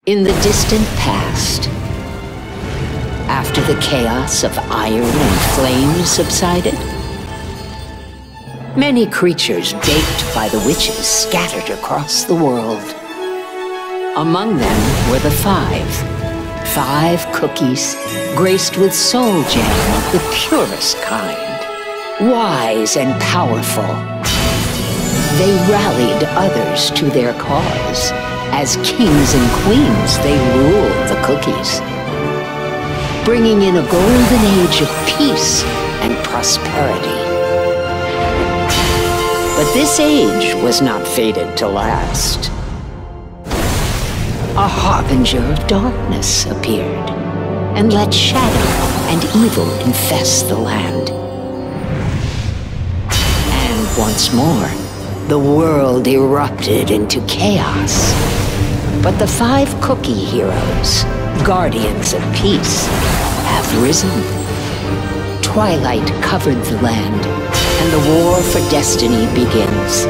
In the distant past, after the chaos of iron and flame subsided, many creatures baked by the witches scattered across the world. Among them were the five cookies graced with soul jam of the purest kind, wise and powerful. They rallied others to their cause. As kings and queens, they ruled the cookies, bringing in a golden age of peace and prosperity. But this age was not fated to last. A harbinger of darkness appeared, and let shadow and evil infest the land. And once more, the world erupted into chaos. But the 5 cookie heroes, guardians of peace, have risen. Twilight covered the land, and the war for destiny begins.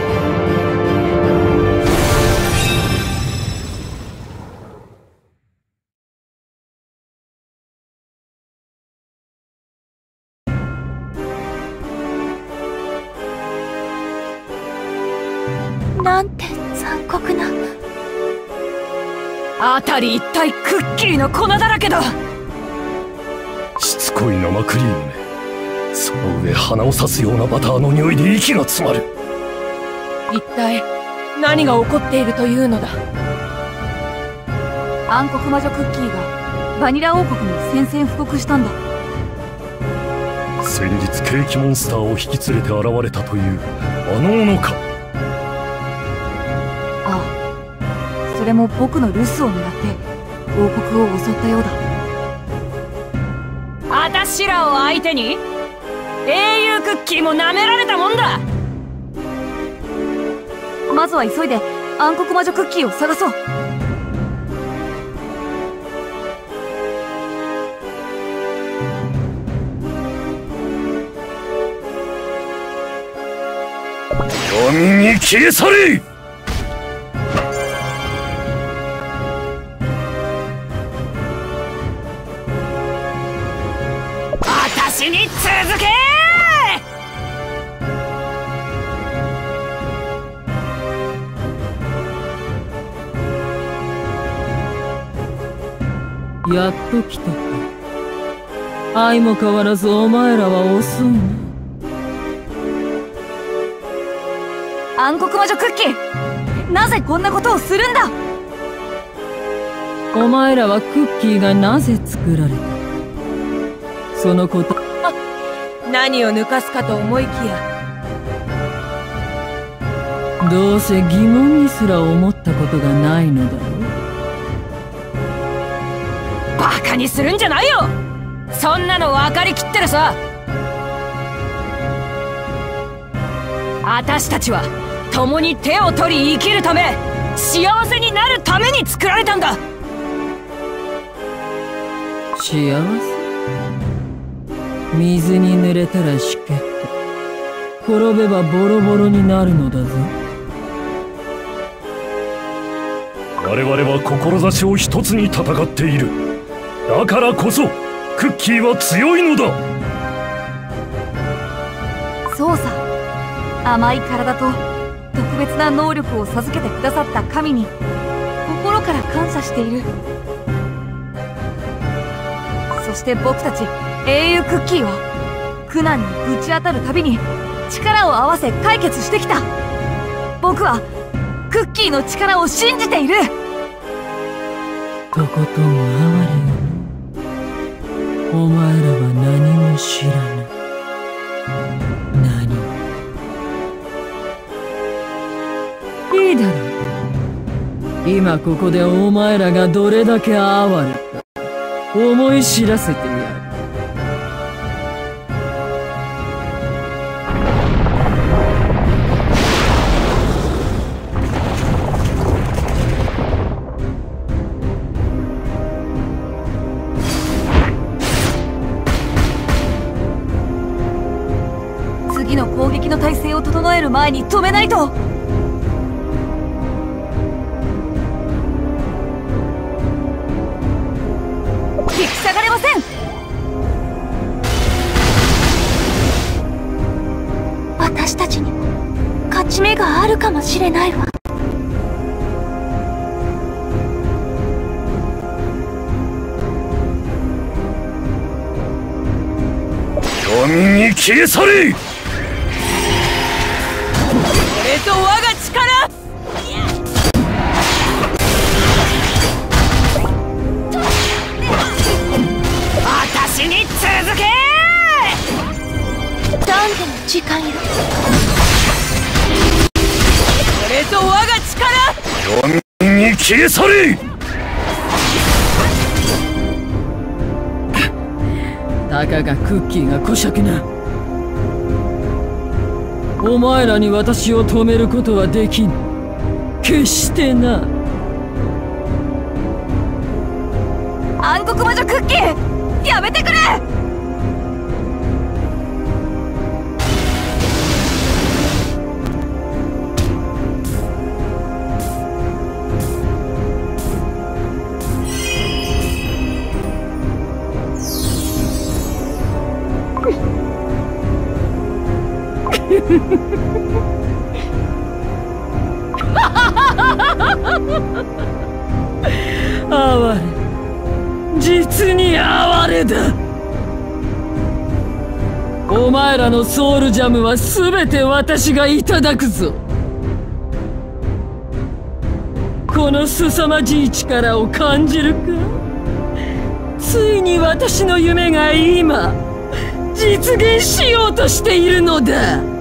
Nante あたり一体クッキーの粉だらけだ。 しつこい生クリームね。その上鼻を刺すようなバターの匂いで息が詰まる。 一体何が起こっているというのだ。暗黒魔女クッキーがバニラ王国に宣戦布告したんだ。 先日ケーキモンスターを引き連れて現れたというあの者か。 ああ、それも僕の留守を狙って王国を襲ったようだ。あたしらを相手に英雄クッキーも舐められたもんだ。まずは急いで暗黒魔女クッキーを探そう。 闇に消え去れ。 私に続け。 やっと来たか。相も変わらずお前らは遅いな。 暗黒魔女クッキー、なぜこんなことをするんだ。 お前らはクッキーがなぜ作られた、そのこと。 何を抜かすかと思いきや、 どうせ疑問にすら思ったことがないのだろう。 バカにするんじゃないよ。そんなの分かりきってるさ。私たちは共に手を取り生きるため、幸せになるために作られたんだ。 幸せ？水に濡れたらしけって転べばボロボロになるのだぞ。 我々は志を一つに戦っている。だからこそクッキーは強いのだ。 そうさ、甘い体と特別な能力を授けてくださった神に心から感謝している。そして僕たち英雄クッキーは苦難にぶち当たるたびに力を合わせ解決してきた。僕はクッキーの力を信じている。 とことん哀れよ。お前らは何も知らぬ。何も。いいだろう。今ここでお前らがどれだけ哀れか思い知らせてやる。 次の攻撃の体勢を整える前に止めないと。 し目があるかもしれないわ。 闇に消え去れ。 俺と我が力。私に続け。ダンテの時間よ。俺と我が力。 闇に消え去れ。 たかがクッキーが小尺な。お前らに私を止めることはできん。決してな。 暗黒魔女クッキー、やめてくれ。 哀れ、実に哀れだ。お前らのソウルジャムは全て私がいただくぞ。この凄まじい力を感じるか。ついに私の夢が今実現しようとしているのだ。